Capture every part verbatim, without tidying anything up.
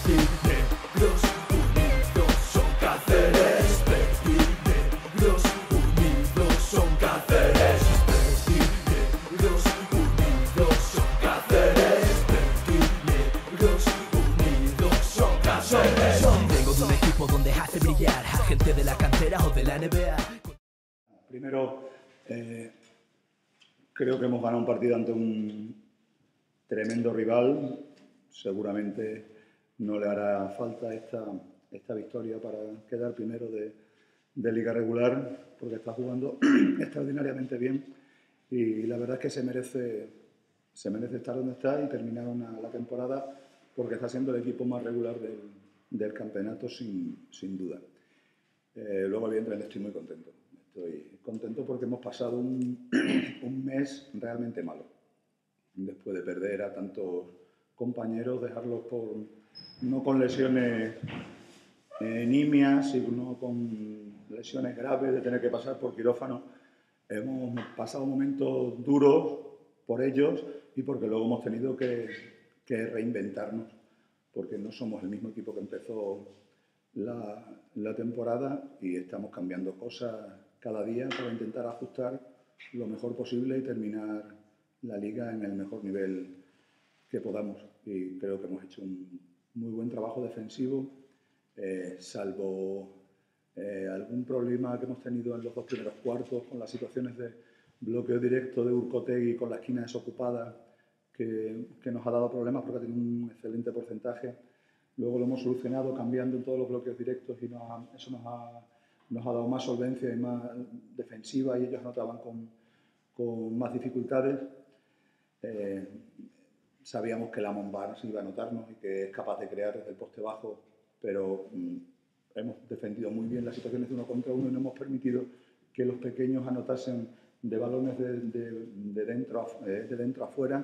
Negros unidos son Cáceres. Negros unidos son Cáceres. Negros unidos son Cáceres. Negros unidos son Cáceres. Vengo de un equipo donde hace brillar a gente de la cantera o de la N B A. Primero, eh, creo que hemos ganado un partido ante un tremendo rival. Seguramente no le hará falta esta, esta victoria para quedar primero de, de liga regular, porque está jugando extraordinariamente bien y la verdad es que se merece, se merece estar donde está y terminar una, la temporada, porque está siendo el equipo más regular del, del campeonato sin, sin duda. Eh, luego, evidentemente, estoy muy contento. Estoy contento porque hemos pasado un, un mes realmente malo. Después de perder a tantos compañeros, dejarlos por, no con lesiones eh, nimias, sino con lesiones graves, de tener que pasar por quirófano. Hemos pasado momentos duros por ellos y porque luego hemos tenido que, que reinventarnos, porque no somos el mismo equipo que empezó la, la temporada y estamos cambiando cosas cada día para intentar ajustar lo mejor posible y terminar la liga en el mejor nivel que podamos. Y creo que hemos hecho un muy buen trabajo defensivo, eh, salvo eh, algún problema que hemos tenido en los dos primeros cuartos con las situaciones de bloqueo directo de Urcotegui con la esquina desocupada, que, que nos ha dado problemas porque ha tenido un excelente porcentaje. Luego lo hemos solucionado cambiando en todos los bloqueos directos y nos ha, eso nos ha, nos ha dado más solvencia y más defensiva y ellos anotaban con, con más dificultades. Eh, sabíamos que Lamont Barnes iba a anotarnos y que es capaz de crear desde el poste bajo, pero mm, hemos defendido muy bien las situaciones de uno contra uno y no hemos permitido que los pequeños anotasen de balones de, de, de, dentro, eh, de dentro a fuera.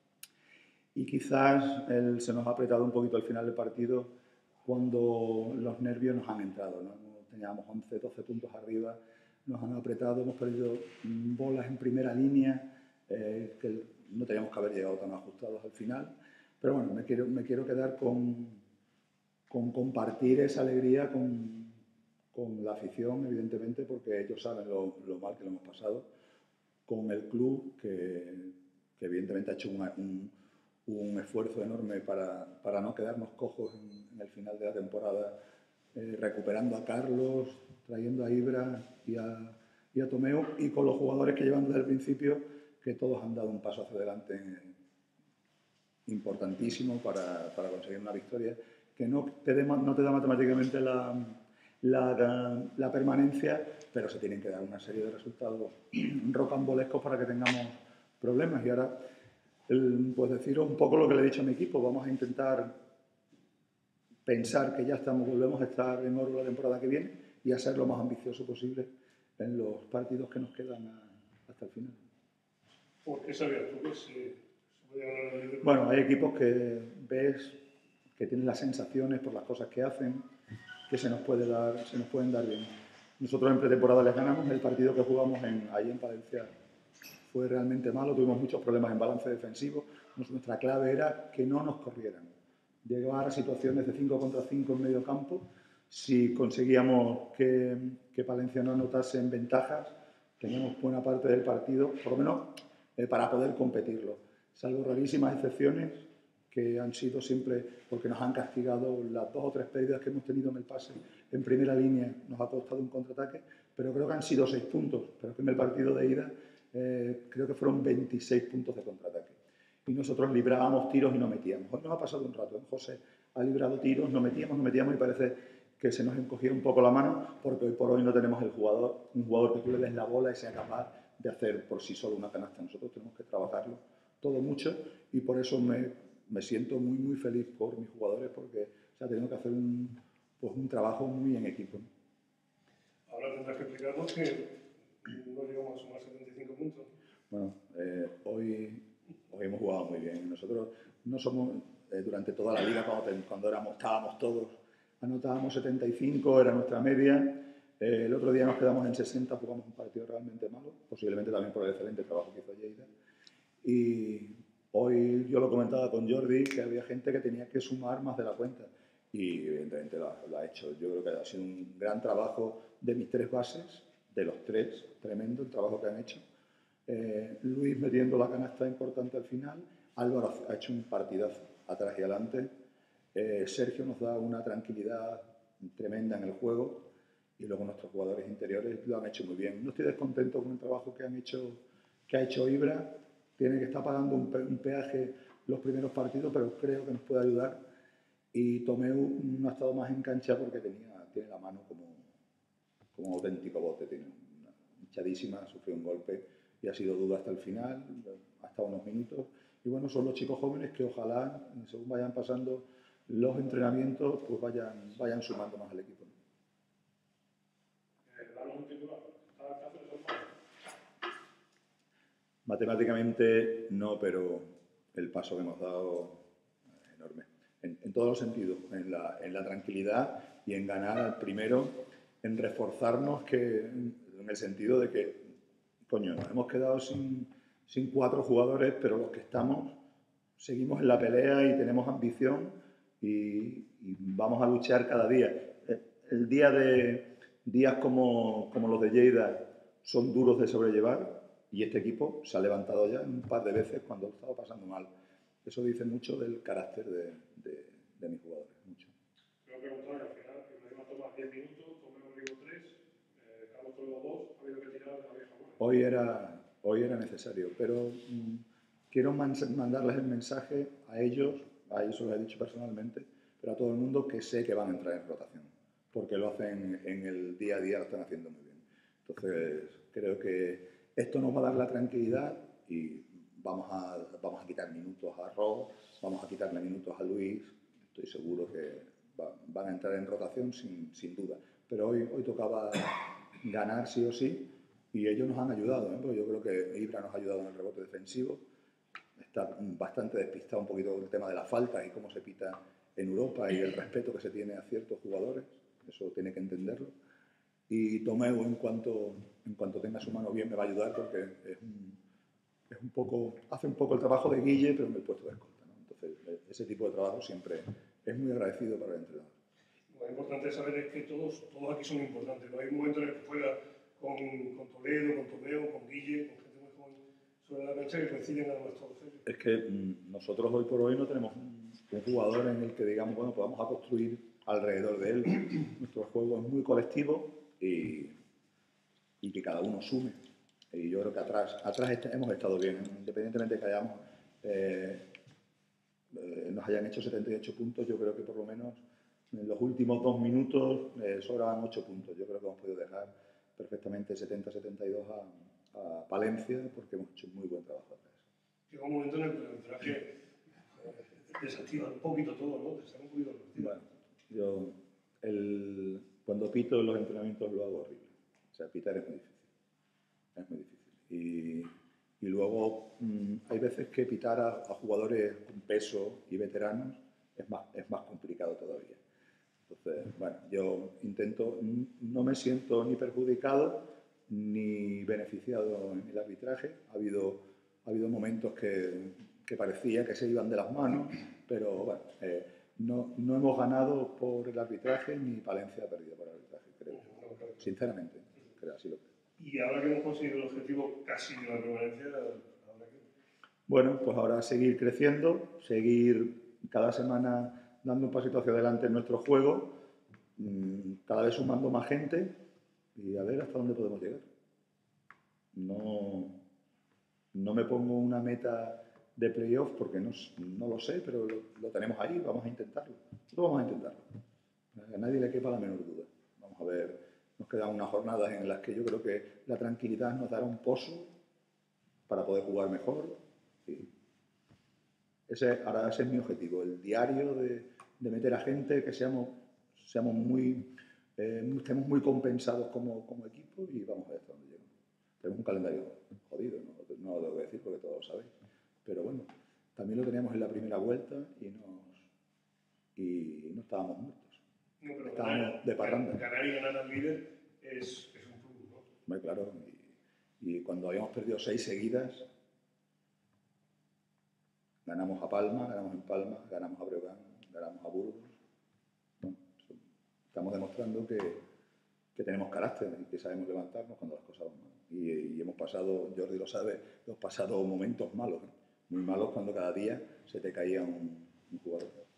Y quizás él se nos ha apretado un poquito al final del partido cuando los nervios nos han entrado, ¿no? Teníamos once, doce puntos arriba, nos han apretado, hemos perdido bolas en primera línea, eh, que no teníamos que haber llegado tan ajustados al final. Pero bueno, me quiero, me quiero quedar con, con compartir esa alegría con, con la afición, evidentemente, porque ellos saben lo, lo mal que lo hemos pasado, con el club, que, que evidentemente ha hecho una, un un esfuerzo enorme para, para no quedarnos cojos en, en el final de la temporada, eh, recuperando a Carlos, trayendo a Ibra y a, y a Tomeu, y con los jugadores que llevan desde el principio, que todos han dado un paso hacia adelante eh, importantísimo para, para conseguir una victoria, que no te, de, no te da matemáticamente la, la, la, la permanencia, pero se tienen que dar una serie de resultados rocambolescos para que tengamos problemas. Y ahora, El, pues deciros un poco lo que le he dicho a mi equipo. Vamos a intentar pensar que ya estamos, volvemos a estar en oro la temporada que viene y a ser lo más ambicioso posible en los partidos que nos quedan a, hasta el final. ¿Por qué sabías tú que se, se podía ganar el Liverpool? Bueno, hay equipos que ves que tienen las sensaciones por las cosas que hacen, que se nos, puede dar, se nos pueden dar bien. Nosotros en pretemporada les ganamos. El partido que jugamos en, ahí en Palencia fue realmente malo, tuvimos muchos problemas en balance defensivo. Nuestra clave era que no nos corrieran, llegar a situaciones de cinco contra cinco en medio campo. Si conseguíamos que, que Palencia no anotase en ventajas, teníamos buena parte del partido, por lo menos eh, para poder competirlo, salvo rarísimas excepciones que han sido siempre porque nos han castigado las dos o tres pérdidas que hemos tenido en el pase en primera línea, nos ha costado un contraataque, pero creo que han sido seis puntos, pero que en el partido de ida Eh, creo que fueron veintiséis puntos de contraataque. Y nosotros librábamos tiros y no metíamos. Hoy nos ha pasado un rato, ¿eh? José ha librado tiros, no metíamos, no metíamos y parece que se nos encogía un poco la mano porque hoy por hoy no tenemos el jugador, un jugador que tú le des la bola y sea capaz de hacer por sí solo una canasta. Nosotros tenemos que trabajarlo todo mucho y por eso me, me siento muy, muy feliz por mis jugadores porque se ha tenido que hacer un, pues, un trabajo muy en equipo. Ahora tendrás que explicarnos que no llegamos a sumar setenta y cinco puntos. Bueno, eh, hoy, hoy hemos jugado muy bien. Nosotros no somos, eh, durante toda la liga, cuando, cuando éramos, estábamos todos, anotábamos setenta y cinco, era nuestra media. Eh, el otro día nos quedamos en sesenta, jugamos un partido realmente malo, posiblemente también por el excelente trabajo que hizo Lleida. Y hoy yo lo comentaba con Jordi, que había gente que tenía que sumar más de la cuenta. y evidentemente lo, lo ha hecho. Yo creo que ha sido un gran trabajo de mis tres bases, de los tres, tremendo el trabajo que han hecho. Eh, Luis metiendo la canasta importante al final, Álvaro ha hecho un partidazo atrás y adelante, eh, Sergio nos da una tranquilidad tremenda en el juego y luego nuestros jugadores interiores lo han hecho muy bien. No estoy descontento con el trabajo que, han hecho, que ha hecho Ibra, tiene que estar pagando un, pe un peaje los primeros partidos, pero creo que nos puede ayudar. Y Tomeu no ha estado más en cancha porque tenía, tiene la mano como, como un auténtico bote, tiene una hinchadísima, sufrió un golpe y ha sido duda hasta el final, ha estado unos minutos. Y bueno, son los chicos jóvenes que ojalá, según vayan pasando los entrenamientos, pues vayan, vayan sumando más al equipo. Matemáticamente no, pero el paso que hemos dado es enorme. En, en todos los sentidos, en la, en la tranquilidad y en ganar al primero, en reforzarnos, que, en el sentido de que, coño, nos hemos quedado sin, sin cuatro jugadores, pero los que estamos seguimos en la pelea y tenemos ambición y, y vamos a luchar cada día. El día de días como, como los de Lleida son duros de sobrellevar y este equipo se ha levantado ya un par de veces cuando lo estaba pasando mal. Eso dice mucho del carácter de, de, de mis jugadores. Mucho. Creo que preguntar al final, que me iba a tomar diez minutos, tomé un riego tres, eh, Carlos tomó dos, ha habido que tirar de la vieja buena. Hoy era, hoy era necesario, pero mmm, quiero man mandarles el mensaje a ellos, a ellos se lo he dicho personalmente, pero a todo el mundo que sé que van a entrar en rotación, porque lo hacen en el día a día, lo están haciendo muy bien. Entonces, creo que esto nos va a dar la tranquilidad y vamos a, vamos a quitar minutos a Rob, vamos a quitarle minutos a Luis, estoy seguro que va, van a entrar en rotación sin, sin duda. Pero hoy, hoy tocaba ganar sí o sí y ellos nos han ayudado, ¿eh? Porque yo creo que Ibra nos ha ayudado en el rebote defensivo, está bastante despistado un poquito con el tema de las faltas y cómo se pita en Europa y el respeto que se tiene a ciertos jugadores, eso tiene que entenderlo. Y Tomeu, en cuanto, en cuanto tenga su mano bien, me va a ayudar porque es un, es un poco, hace un poco el trabajo de Guille, pero en el puesto de escolta, ¿no? Entonces, ese tipo de trabajo siempre es muy agradecido para el entrenador. Lo importante saber es que todos, todos aquí son importantes. No hay un momento en el que juega con, con Toledo, con Tomeu, con Guille, con gente muy joven sobre la cancha que coinciden a nuestros sellos. Es que mmm, nosotros hoy por hoy no tenemos un, un jugador en el que digamos, bueno, pues vamos a construir alrededor de él. Nuestro juego es muy colectivo y, y que cada uno sume. Y yo creo que atrás, atrás est hemos estado bien, independientemente de que hayamos, eh, eh, nos hayan hecho setenta y ocho puntos, yo creo que por lo menos en los últimos dos minutos eh, sobraban ocho puntos. Yo creo que hemos podido dejar perfectamente setenta setenta y dos a, a Palencia porque hemos hecho muy buen trabajo atrás. Llega un momento en el que el traje eh, desactiva un poquito todo, ¿no? Te sale un poquito el bueno, yo el, cuando pito en los entrenamientos lo hago horrible. O sea, pitar es muy difícil. Es muy difícil. Y, y luego mmm, hay veces que pitar a, a jugadores con peso y veteranos es más, es más complicado todavía. Entonces, bueno, yo intento, no me siento ni perjudicado ni beneficiado en el arbitraje. Ha habido, ha habido momentos que, que parecía que se iban de las manos, pero bueno, eh, no, no hemos ganado por el arbitraje ni Palencia ha perdido por el arbitraje, creo. Sinceramente, creo, así lo creo. Y ahora que hemos conseguido el objetivo casi de la permanencia, ¿ahora qué? Bueno, pues ahora seguir creciendo, seguir cada semana dando un pasito hacia adelante en nuestro juego, cada vez sumando más gente y a ver hasta dónde podemos llegar. No, no me pongo una meta de playoff porque no, no lo sé, pero lo, lo tenemos ahí, vamos a intentarlo. Nosotros vamos a intentarlo. A nadie le quepa la menor duda. Vamos a ver, nos quedan unas jornadas en las que yo creo que la tranquilidad nos dará un pozo para poder jugar mejor. Y ese, ahora ese es mi objetivo, el diario de, de meter a gente, que seamos, seamos muy, eh, estemos muy compensados como, como equipo y vamos a ver hasta dónde llegamos. Tenemos un calendario jodido, no, no lo debo decir porque todos lo sabéis, pero bueno, también lo teníamos en la primera vuelta y, nos, y no estábamos muertos. No, pero estábamos ganar, de parranda. Ganar y ganar al líder es, es un plus, ¿no? Muy claro, y, y cuando habíamos perdido seis seguidas, ganamos a Palma, ganamos en Palma, ganamos a Breogán, ganamos a Burgos demostrando que, que tenemos carácter y que sabemos levantarnos cuando las cosas van mal. Y, y hemos pasado, Jordi lo sabe, hemos pasado momentos malos, ¿eh? Muy malos cuando cada día se te caía un, un jugador.